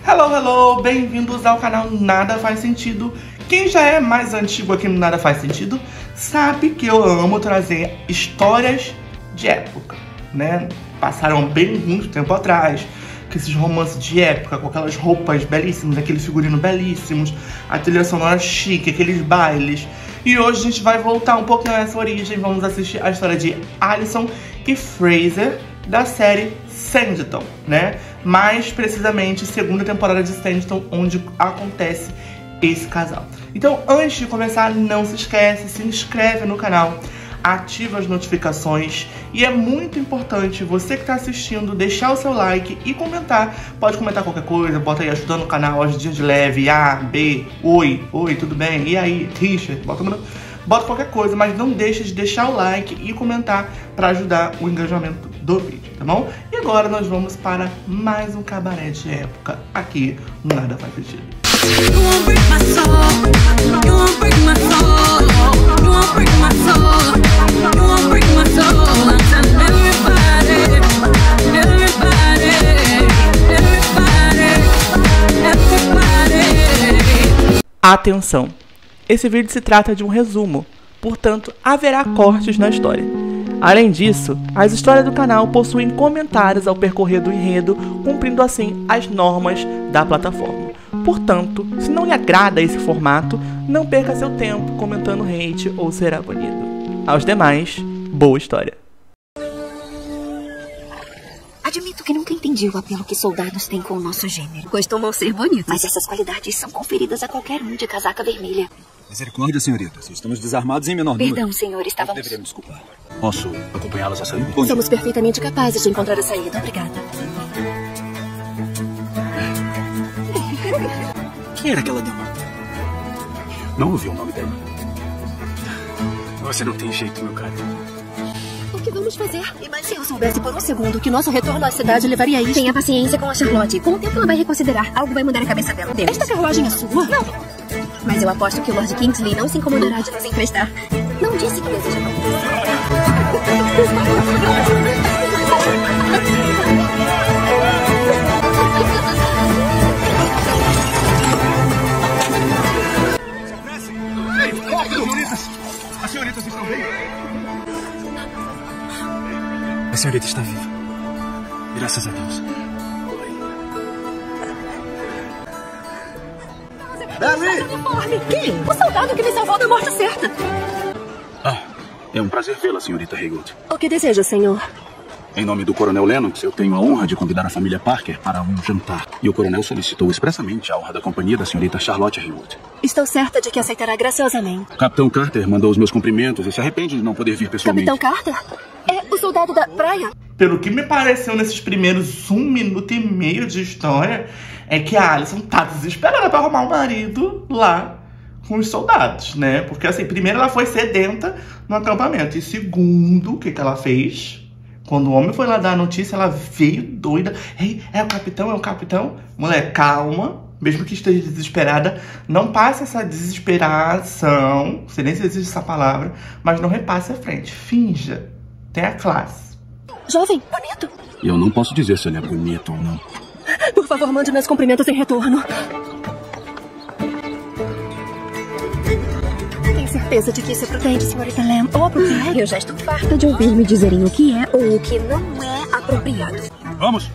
Hello, hello! Bem-vindos ao canal Nada Faz Sentido. Quem já é mais antigo aqui no Nada Faz Sentido sabe que eu amo trazer histórias de época, né? Passaram bem muito tempo atrás, com esses romances de época, com aquelas roupas belíssimas, aqueles figurinos belíssimos, a trilha sonora chique, aqueles bailes. E hoje a gente vai voltar um pouquinho nessa origem, vamos assistir a história de Alison e Fraser, da série Sanditon, né? Mais precisamente, segunda temporada de Sanditon, onde acontece esse casal. Então, antes de começar, não se esquece, se inscreve no canal, ativa as notificações e é muito importante você que está assistindo deixar o seu like e comentar. Pode comentar qualquer coisa, bota aí ajudando o canal, ajudinha de leve, A, B, oi, tudo bem? E aí, Richard? Bota qualquer coisa, mas não deixe de deixar o like e comentar para ajudar o engajamento do vídeo, tá bom? E agora nós vamos para mais um cabaré de época aqui no Nada Faz Sentido. Atenção! Esse vídeo se trata de um resumo, portanto haverá cortes na história. Além disso, as histórias do canal possuem comentários ao percorrer do enredo, cumprindo assim as normas da plataforma. Portanto, se não lhe agrada esse formato, não perca seu tempo comentando hate ou será banido. Aos demais, boa história! Admito que nunca entendi o apelo que soldados têm com o nosso gênero. Costumam ser bonitos, mas essas qualidades são conferidas a qualquer um de casaca vermelha. Misericórdia, senhoritas. Estamos desarmados em menor número. Perdão, senhor, estávamos... Deveria me desculpar. Posso acompanhá-las à saída? Somos perfeitamente capazes de encontrar a saída. Obrigada. Quem era aquela dama? Não ouvi o nome dela. Você não tem jeito, meu cara. O que vamos fazer? Se eu soubesse por um segundo que nosso retorno à cidade levaria a isso... Tenha paciência com a Charlotte. Com o tempo ela vai reconsiderar. Algo vai mudar a cabeça dela. Esta carruagem é sua? Não. Mas eu aposto que o Lord Kingsley não se incomodará de nos emprestar. Não disse que deseja As senhoritas estão bem? A senhorita está viva. Graças a Deus. Quem? O soldado que me salvou da morte certa. Ah, é um prazer vê-la, senhorita Haywood. O que deseja, senhor? Em nome do Coronel Lennox, eu tenho a honra de convidar a família Parker para um jantar. E o coronel solicitou expressamente a honra da companhia da senhorita Charlotte Haywood. Estou certa de que aceitará graciosamente. O Capitão Carter mandou os meus cumprimentos e se arrepende de não poder vir pessoalmente. Capitão Carter? É o soldado da praia? Pelo que me pareceu nesses primeiros 1 minuto e meio de história, é que a Alison tá desesperada pra arrumar um marido lá com os soldados, né? Porque assim, primeiro ela foi sedenta no acampamento. E segundo, o que ela fez? Quando o homem foi lá dar a notícia, ela veio doida. Ei, é o capitão, é o capitão. Mulher, calma. Mesmo que esteja desesperada, não passe essa desesperação. Não sei nem se existe essa palavra. Mas não repasse à frente. Finja. Tenha classe. Jovem, bonito. Eu não posso dizer se ele é bonito ou não. Por favor, mande meus cumprimentos em retorno. Tem certeza de que isso é prudente, senhorita Lamb? Ou apropriado? Eu já estou farta de ouvir me dizerem o que é ou o que não é apropriado. Vamos!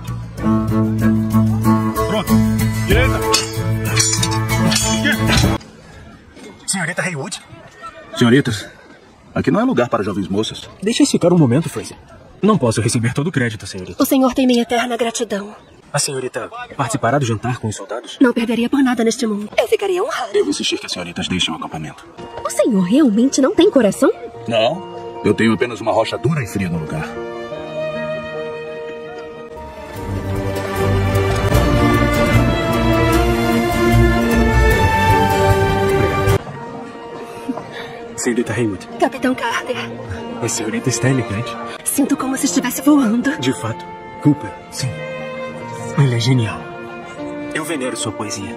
Pronto. Direita. Esquerda. Senhorita Haywood? Senhoritas, aqui não é lugar para jovens moças. Deixa isso ficar um momento, Fraser. Não posso receber todo o crédito, senhorita. O senhor tem minha eterna gratidão. A senhorita participará do jantar com os soldados? Não perderia por nada neste mundo. Eu ficaria honrada. Devo insistir que as senhoritas deixem o acampamento. O senhor realmente não tem coração? Não. Eu tenho apenas uma rocha dura e fria no lugar. Senhorita Haywood. Capitão Carter. A senhorita está elegante. Sinto como se estivesse voando. De fato. Cooper, sim. Ele é genial. Eu venero sua poesia.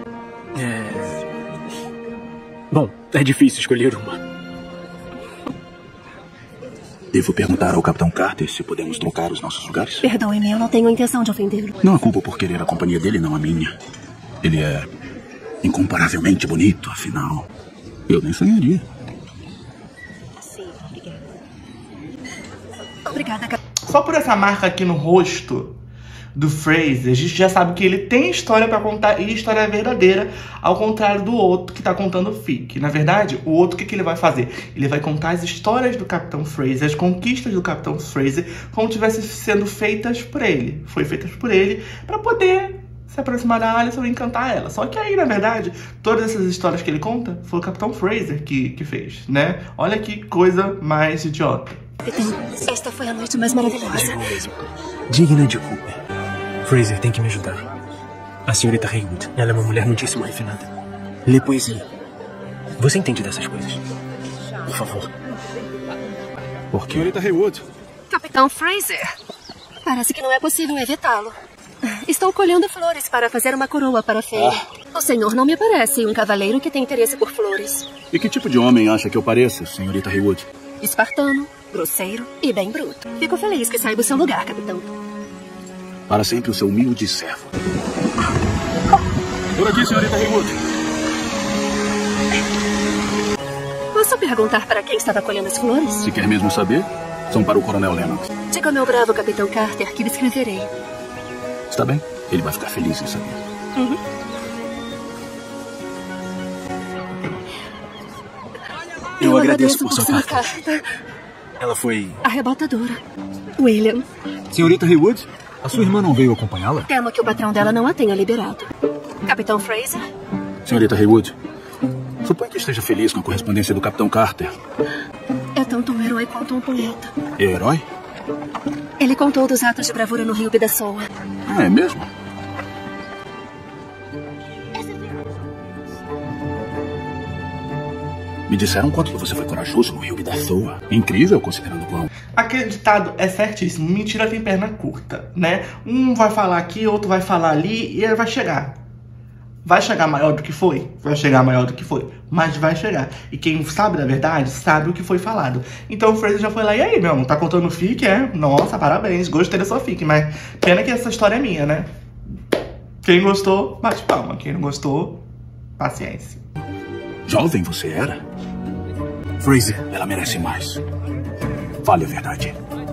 Bom, é difícil escolher uma. Devo perguntar ao Capitão Carter se podemos trocar os nossos lugares? Perdoe-me, eu não tenho intenção de ofendê-lo. Não a culpo por querer a companhia dele, não a minha. Ele é incomparavelmente bonito, afinal. Eu nem sonharia. Sim, obrigada. Obrigada, Capitão. Só por essa marca aqui no rosto do Fraser, a gente já sabe que ele tem história pra contar e história verdadeira, ao contrário do outro que tá contando fic. Na verdade, o outro, o que ele vai fazer? Ele vai contar as histórias do Capitão Fraser, as conquistas do Capitão Fraser, como tivessem sendo feitas por ele. Foi feitas por ele pra poder se aproximar da Alicent e encantar ela. Só que aí, na verdade, todas essas histórias que ele conta, foi o Capitão Fraser que fez, né? Olha que coisa mais idiota. Esta foi a noite mais maravilhosa. Digo mesmo. Digna de Cooper. Fraser tem que me ajudar. A senhorita Haywood, ela é uma mulher muitíssimo refinada. Lê poesia. Você entende dessas coisas? Por favor. Por quê? Senhorita Haywood. Capitão Fraser. Parece que não é possível evitá-lo. Estou colhendo flores para fazer uma coroa para a feira. O senhor não me parece um cavaleiro que tem interesse por flores. E que tipo de homem acha que eu pareço, senhorita Haywood? Espartano, grosseiro e bem bruto. Fico feliz que saiba o seu lugar, capitão. Para sempre o seu humilde servo. Por aqui, senhorita Haywood. Posso perguntar para quem estava colhendo as flores? Se quer mesmo saber, são para o Coronel Lennox. Diga ao meu bravo Capitão Carter que lhe escreverei. Está bem? Ele vai ficar feliz em saber. Uhum. Eu agradeço por sua sua carta. Ela foi... Arrebatadora. William, Senhorita Haywood, a sua irmã não veio acompanhá-la? temo que o patrão dela não a tenha liberado. Capitão Fraser? Senhorita Haywood, suponho que esteja feliz com a correspondência do Capitão Carter. É tanto um herói quanto um poeta. É herói? Ele contou dos atos de bravura no Rio Bidassoa. Ah, é mesmo? Me disseram quanto que você foi corajoso no Rio Bidassoa. Incrível, considerando o quão... Aquele ditado é certíssimo. Mentira tem perna curta, né? Um vai falar aqui, outro vai falar ali e ele vai chegar. Vai chegar maior do que foi? Vai chegar maior do que foi. Mas vai chegar. E quem sabe da verdade, sabe o que foi falado. Então o Fraser já foi lá, e aí, meu amor, tá contando fic, é? Nossa, parabéns, gostei da sua fic. Mas pena que essa história é minha, né? Quem gostou, bate palma. Quem não gostou, paciência. Jovem você era? Fraser. Ela merece mais. Fale a verdade.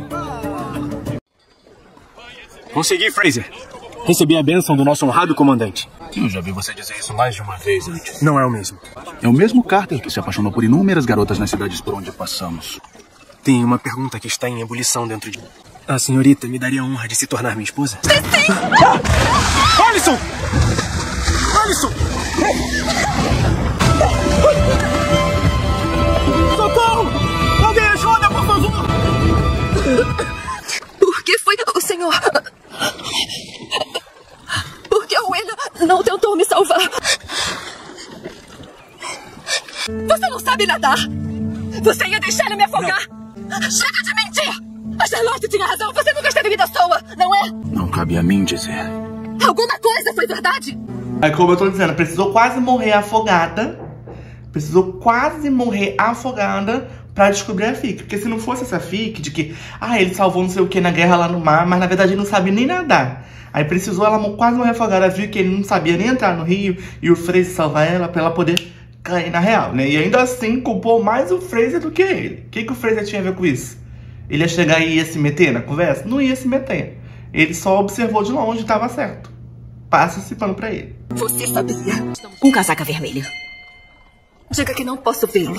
Consegui, Fraser. Recebi a bênção do nosso honrado comandante. Eu já vi você dizer isso mais de uma vez antes. Não é o mesmo. É o mesmo Carter que se apaixonou por inúmeras garotas nas cidades por onde passamos. Tem uma pergunta que está em ebulição dentro de... A senhorita me daria a honra de se tornar minha esposa? Sim! Alicent! Alicent! Socorro! Alguém ajuda, por favor! Por que foi o senhor... Por que o William não tentou me salvar? Você não sabe nadar! Você ia deixar ele me afogar! Não. Chega de mentir! A Charlotte tinha razão! Você nunca esteve em Bidassoa, não é? Não cabe a mim dizer. Alguma coisa foi verdade? Aí, como eu tô dizendo, precisou quase morrer afogada. Precisou quase morrer afogada pra descobrir a fic. Porque se não fosse essa fic de que... Ah, ele salvou não sei o que na guerra lá no mar, mas na verdade ele não sabia nem nadar. Aí precisou ela quase morrer afogada. Viu que ele não sabia nem entrar no rio e o Fraser salvar ela pra ela poder cair na real, né? E ainda assim culpou mais o Fraser do que ele. O que o Fraser tinha a ver com isso? Ele ia chegar e ia se meter na conversa? Não ia se meter. Ele só observou de longe e tava certo. Passa esse pano pra ele. Você sabia? Um casaca vermelho. Diga que não posso vê-lo.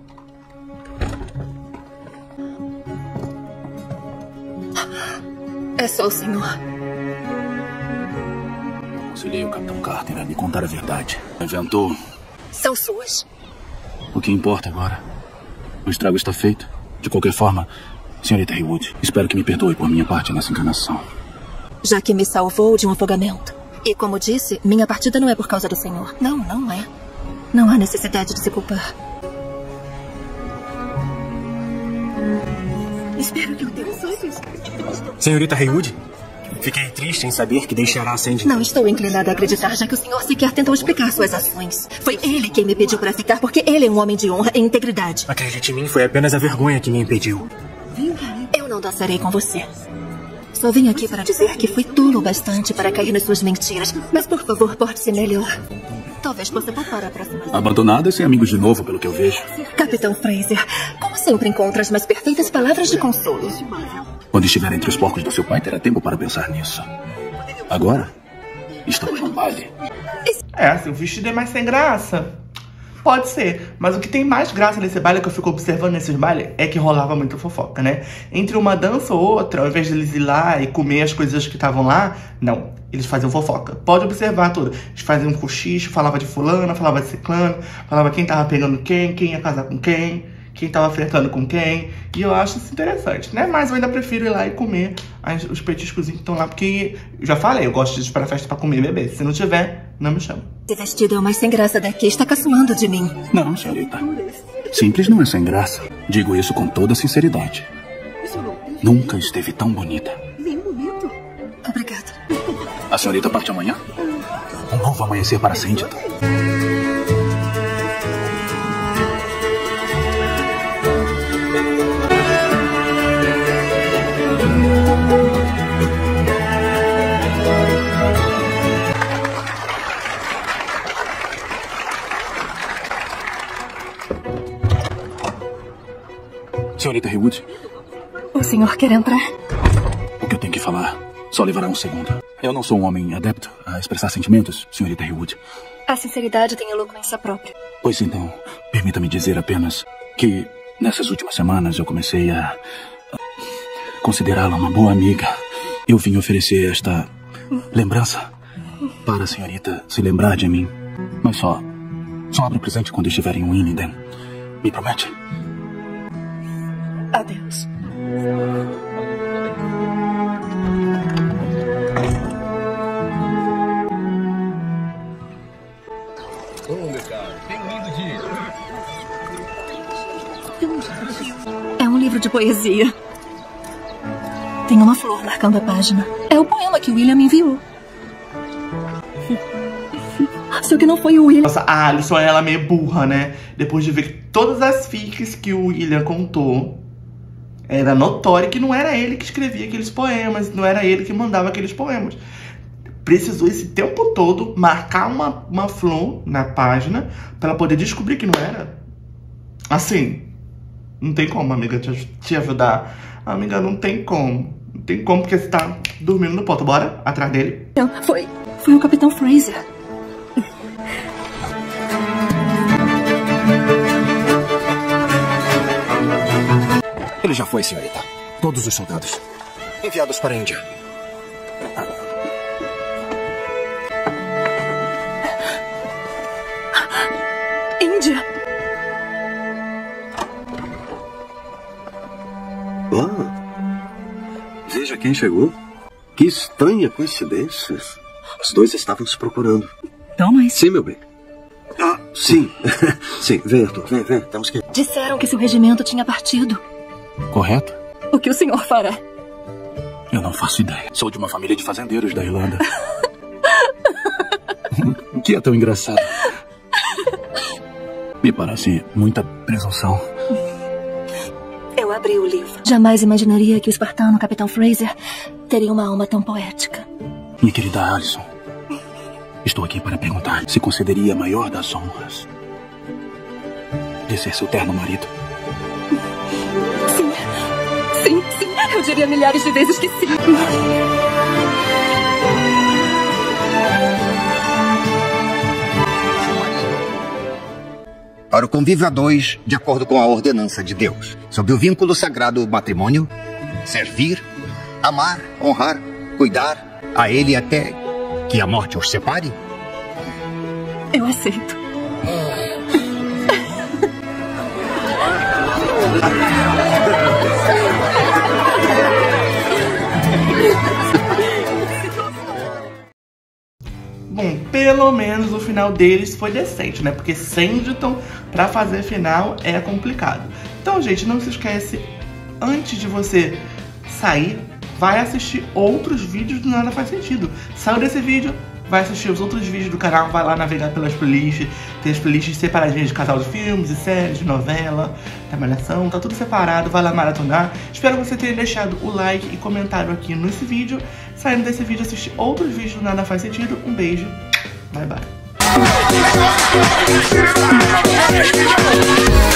É só o senhor. Aconselhei o Capitão Carter a me contar a verdade. Inventou. São suas. O que importa agora? O estrago está feito. De qualquer forma, senhorita Haywood, espero que me perdoe por minha parte nessa encarnação. Já que me salvou de um afogamento. E como disse, minha partida não é por causa do senhor. Não, não é. Não há necessidade de se culpar. Espero que o Deus ouça. Senhorita Haywood, fiquei triste em saber que deixará a Sandy. Não estou inclinada a acreditar, já que o senhor sequer tentou explicar suas ações. Foi ele quem me pediu para ficar, porque ele é um homem de honra e integridade. Acredite em mim, foi apenas a vergonha que me impediu. Eu não dançarei com você. Só vim aqui para dizer que fui tolo bastante para cair nas suas mentiras. Mas, por favor, porte-se melhor. Talvez possa poupar a próxima vez. Abandonada e sem amigos de novo, pelo que eu vejo. Capitão Fraser, como sempre encontra as mais perfeitas palavras de consolo. Quando estiver entre os porcos do seu pai, terá tempo para pensar nisso. Agora, estamos num baile. Se o vestido é mais sem graça, pode ser. Mas o que tem mais graça nesse baile, que eu fico observando nesses bailes, é que rolava muita fofoca, né? Entre uma dança ou outra, ao invés de eles ir lá e comer as coisas que estavam lá, não. Eles faziam fofoca. Pode observar tudo. Eles faziam um cochicho, falava de fulano, falava de ciclano, falava quem tava pegando quem ia casar com quem tava flertando com quem. E eu acho isso interessante, né? Mas eu ainda prefiro ir lá e comer os petiscos que estão lá, porque eu já falei, eu gosto de esperar a festa pra comer e beber. Se não tiver, não me chama. Esse vestido é o mais sem graça daqui. Está caçoando de mim. Não, senhorita. Simples não é sem graça. Digo isso com toda sinceridade. Nunca esteve tão bonita. Obrigada. A senhorita parte amanhã? Um novo amanhecer para Sanditon. Senhorita Haywood? O senhor quer entrar? O que eu tenho que falar só levará um segundo. Eu não sou um homem adepto a expressar sentimentos, senhorita Haywood. A sinceridade tem eloquência própria. Pois então, permita-me dizer apenas que nessas últimas semanas eu comecei a considerá-la uma boa amiga. Eu vim oferecer esta lembrança para a senhorita se lembrar de mim. Mas só abra o presente quando estiver em Willingdon. Me promete? Adeus. É um livro de poesia. Tem uma flor marcando a página. É o poema que o William me enviou. Só que não foi o William. Nossa, a Alison, ela é meio burra, né? Depois de ver todas as fics que o William contou, era notório que não era ele que escrevia aqueles poemas, não era ele que mandava aqueles poemas. Precisou esse tempo todo marcar uma flor na página pra ela poder descobrir que não era. Assim, não tem como, amiga, te ajudar. Amiga, não tem como. Não tem como, porque você tá dormindo no ponto. Bora atrás dele. Não, foi o Capitão Fraser. Ele já foi, senhorita. Todos os soldados enviados para a Índia. Índia? Veja quem chegou. Que estranha coincidência. Os dois estavam se procurando. Thomas? Sim, meu bem. Sim. Sim, vem, Arthur. Vem. Temos que... Disseram que seu regimento tinha partido. Correto? O que o senhor fará? Eu não faço ideia. Sou de uma família de fazendeiros da Irlanda. O que é tão engraçado? Me parece muita presunção. Eu abri o livro. Jamais imaginaria que o espartano Capitão Fraser teria uma alma tão poética. Minha querida Alison, estou aqui para perguntar se concederia a maior das honras de ser seu terno marido. Sim. Eu diria milhares de vezes que sim. Para o convívio a dois, de acordo com a ordenança de Deus, sob o vínculo sagrado do matrimônio, servir, amar, honrar, cuidar a ele até que a morte os separe? Eu aceito. Bom, pelo menos o final deles foi decente, né? Porque Sanditon, pra fazer final, é complicado. Então, gente, não se esquece, antes de você sair, vai assistir outros vídeos do Nada Faz Sentido. Saiu desse vídeo, vai assistir os outros vídeos do canal, vai lá navegar pelas playlists. Tem as playlists separadinhas de casal de filmes e séries, de novela, da malhação, tá tudo separado, vai lá maratonar. Espero que você tenha deixado o like e comentário aqui nesse vídeo. Saindo desse vídeo, assistir outros vídeos do Nada Faz Sentido. Um beijo, bye bye.